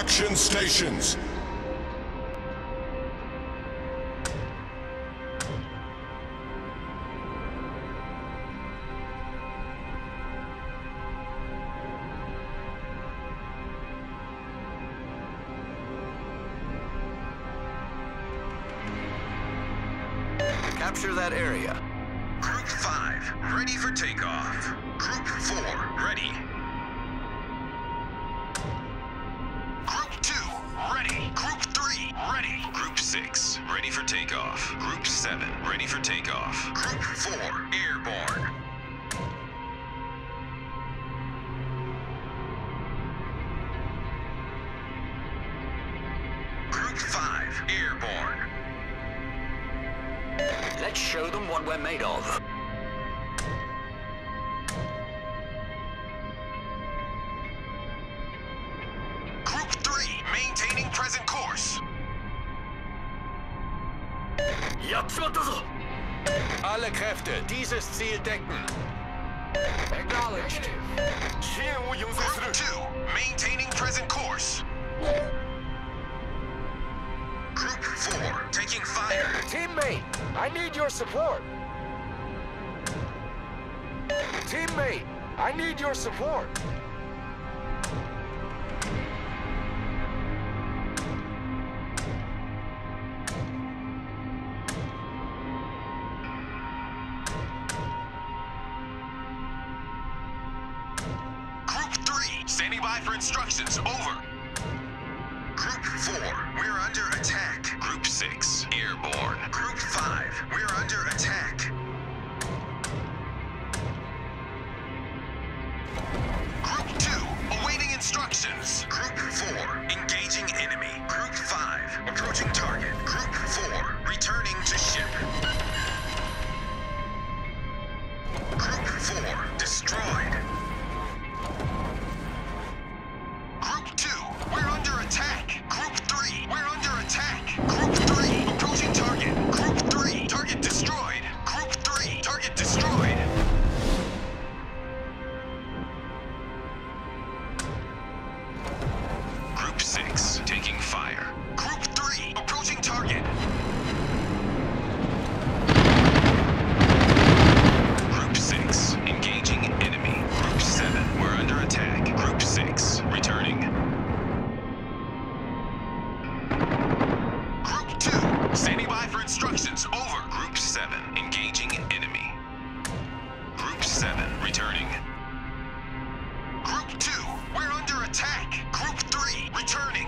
Action stations! Capture that area. Group 5, ready for takeoff. Group 4, ready. Group 2, ready. Group 3, ready. Group 6, ready for takeoff. Group 7, ready for takeoff. Group 4, airborne. Group 5, airborne. Let's show them what we're made of. Group 3, maintaining present course. Alle Kräfte, dieses Ziel decken. Acknowledged. Group 2, maintaining present course. Group 4, taking fire. Teammate, I need your support. Teammate, I need your support. Group 3, standing by for instructions. Over. Group 4, we're under attack. Group 6, airborne. Group 5, we're under attack. Group 2, awaiting instructions. Group 4, engaging enemy. Group 5, approaching target. Group 4, returning to ship. Group 4, destroyed. Group 2, we're under attack. Group 3, we're under attack. Group 3, approaching target. Group 3, target destroyed. Group 3, target destroyed. Group 6, taking fire. Group 3, approaching target. Group 6, engaging enemy. Group 7, we're under attack. Group 6, returning. Group 2, standing by for instructions. Over. Group 7, engaging enemy. Group 7, returning. Group 2, we're under attack. Group 3, returning.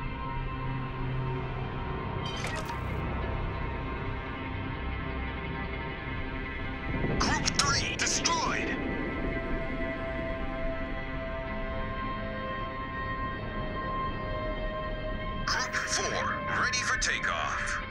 Group 3, destroyed. Group 4, ready for takeoff.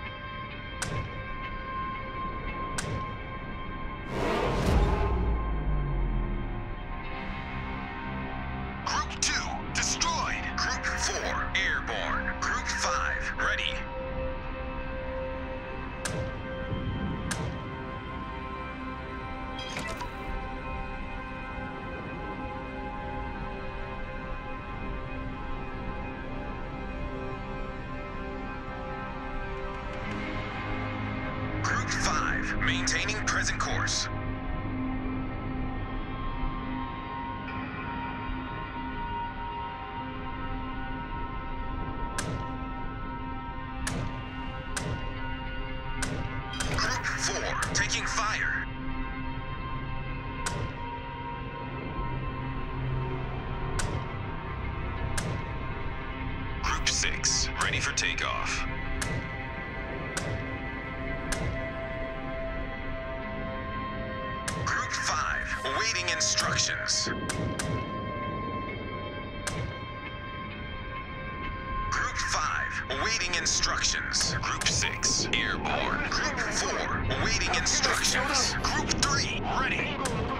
Group 2, destroyed. Group 4, airborne. Group 5, ready. Group 5, maintaining present course. Group 4, taking fire. Group 6, ready for takeoff. Group 5, awaiting instructions. Group 5, awaiting instructions. Group 6, airborne. Group 4, awaiting instructions. Group 3, ready.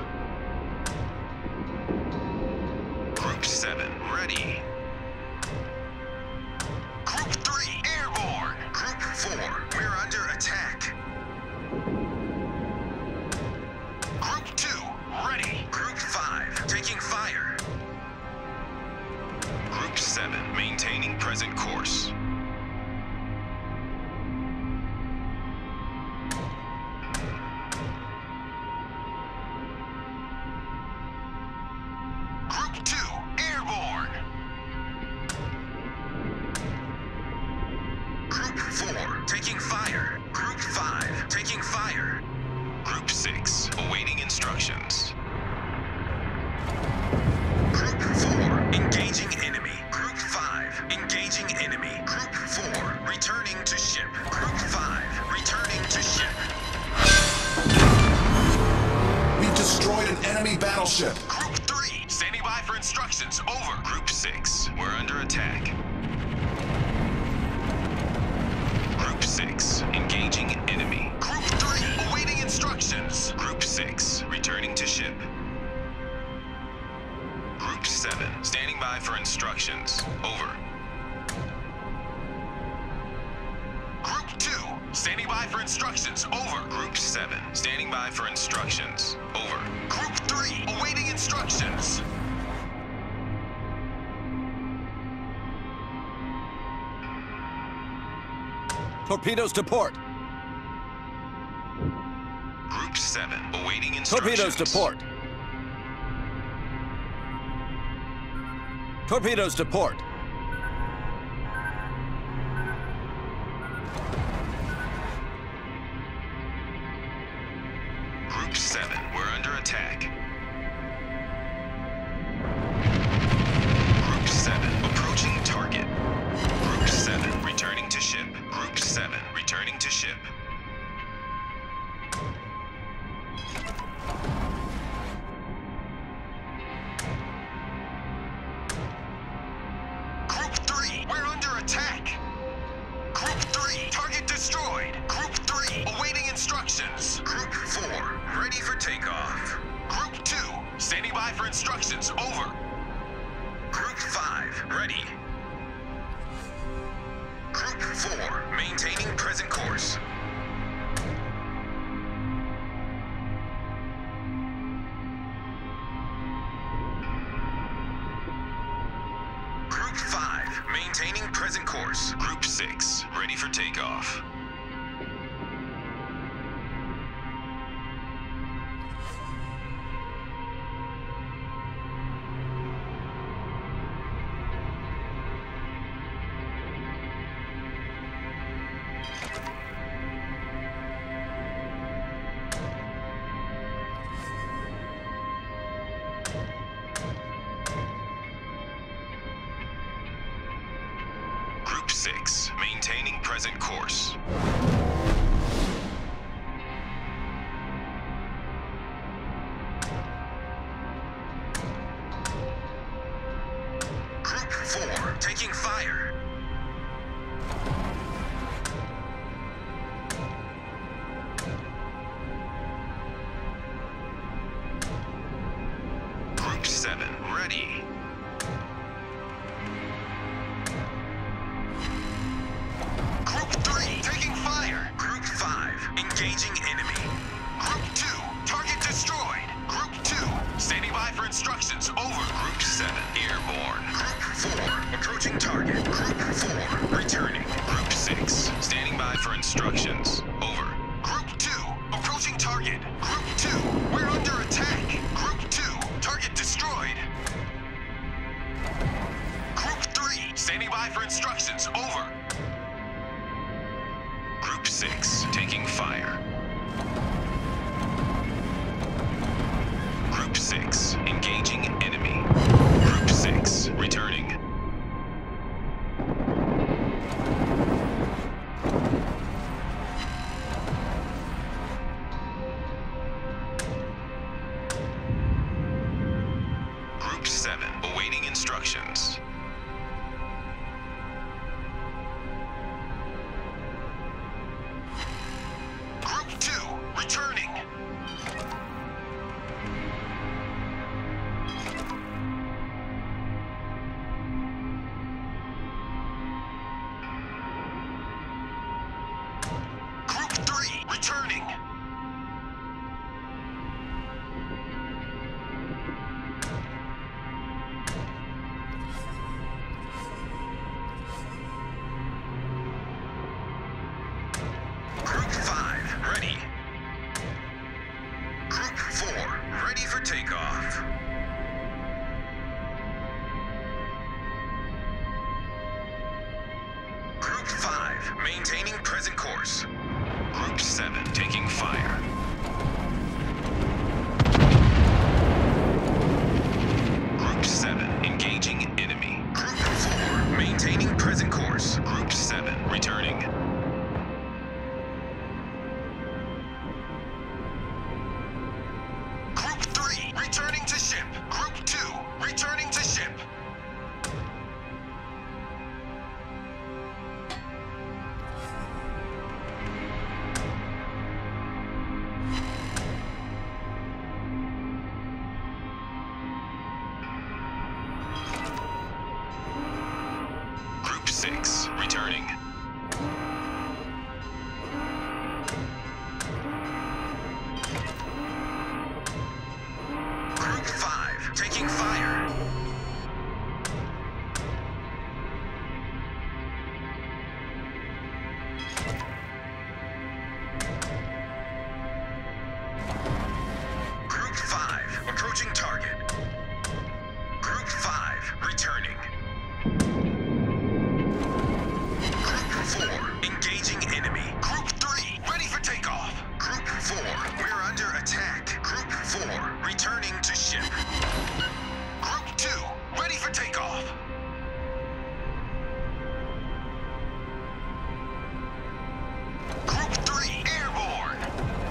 Group 7, ready. Group 3, airborne. Group 4, we're under attack. Group 2, ready. Group 5, taking fire. Group 7, maintaining. taking fire. Group 5, taking fire. Group 6, awaiting instructions. Group 4, engaging enemy. Group 5, engaging enemy. Group 4, returning to ship. Group 5, returning to ship. We've destroyed an enemy battleship. Group 3, standing by for instructions. Over. Group 6, we're under attack. Group 6, engaging enemy. Group 3, awaiting instructions. Group 6, returning to ship. Group 7, standing by for instructions. Over. Group 2, standing by for instructions. Over. Group 7, standing by for instructions. Over. Group 3, awaiting instructions. Torpedoes to port. Group 7, awaiting instructions. Torpedoes to port. Torpedoes to port. Group 7, we're under attack. Group 7, approaching target. Group 7, returning to ship. Group 7, returning to ship. Group 3, we're under attack. Group 3, target destroyed. Group 3, awaiting instructions. Group 4, ready for takeoff. Group 2, standing by for instructions. Over. Group 5, ready. Group 4, maintaining present course. Group 5, maintaining present course. Group 6, ready for takeoff. Group 6, maintaining present course. Group 4, taking fire. Group 7, ready. Group 3, taking fire. Group 5, engaging enemy. Group 2, target destroyed. Group 2, standing by for instructions. Over. Group 7, airborne. Group 4, approaching target. Group 4, returning. Group 6, standing by for instructions. Over. Group 2, approaching target. Group 2, we're under attack. Group 2, target destroyed. Group 3, standing by for instructions. Over. Group 6, taking fire. Group 6, engaging enemy. Group 6, returning. Group 7, awaiting instructions. Group 2, returning. Group 3, returning. Group 5, maintaining present course. Group 7, taking fire. Group 7, engaging enemy. Group 4, maintaining present course. Group 7, returning. Group 3, returning to ship. Group 2, returning to ship. Group 6, returning. Group 5, taking fire. Group 5, approaching target. Group 5, returning. Group 4, engaging enemy. Group 3, ready for takeoff. Group 4, we're under attack. Group 4, returning to ship. Group 2, ready for takeoff. Group 3, airborne.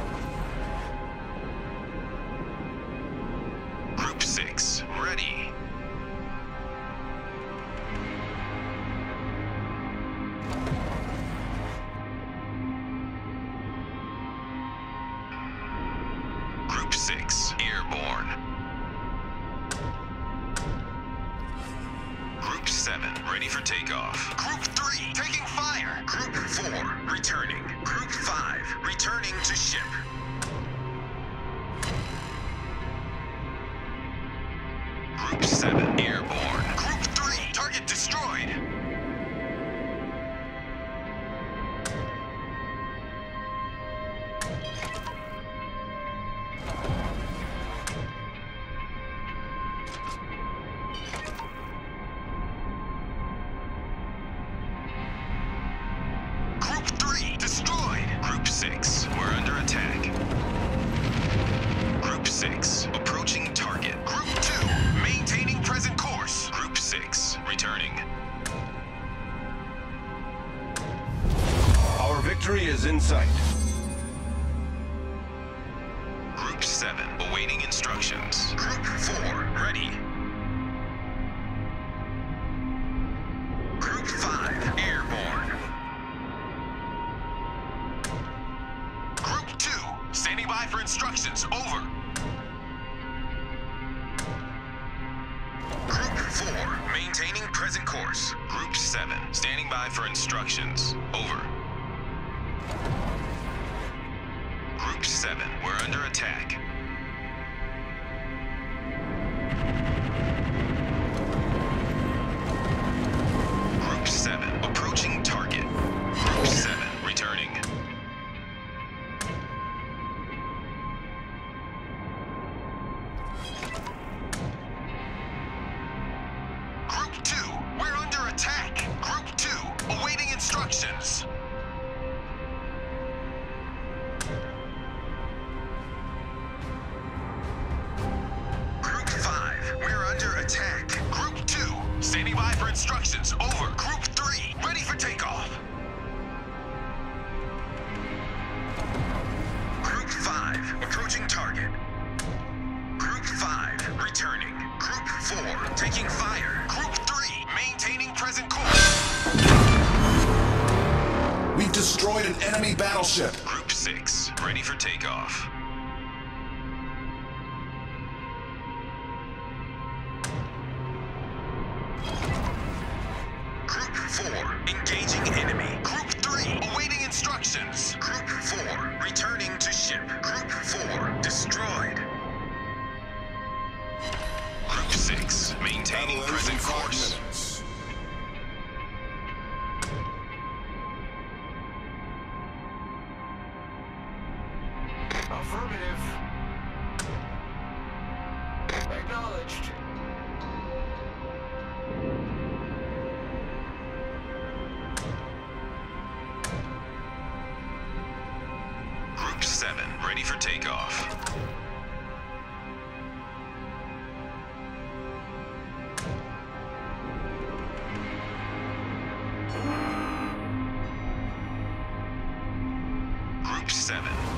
Group 6, ready. Group 6, airborne. Group 7, ready for takeoff. Group 3, taking fire. Group 4, returning. Group 5, returning to ship. Group 7, airborne. Group 3, target destroyed. Group 3, destroyed. Group 6, we're under attack. Group 6, approaching target. Group 2, maintaining present course. Group 6, returning. Our victory is in sight. Group 7, awaiting instructions. Group 4, ready. Group 5, airborne. Group 2, standing by for instructions. Over. Group 4, maintaining present course. Group 7, standing by for instructions. Over. Group 7, we're under attack. Group 7, approaching target. Group 7, returning. Group 2, we're under attack. Group 2, awaiting instructions. Group 5, we're under attack. Group 2, standing by for instructions. Over. Group 3, ready for takeoff. Group 5, approaching target. Group 5, returning. Group 4, taking fire. Group 3, maintaining present course. We've destroyed an enemy battleship. Group 6, ready for takeoff. Group 4, engaging enemy. Group 3, awaiting instructions. Group 4, returning to ship. Group 4, destroyed. Group 6, maintaining present course. Affirmative. Acknowledged. Group 7, ready for takeoff. Group 7,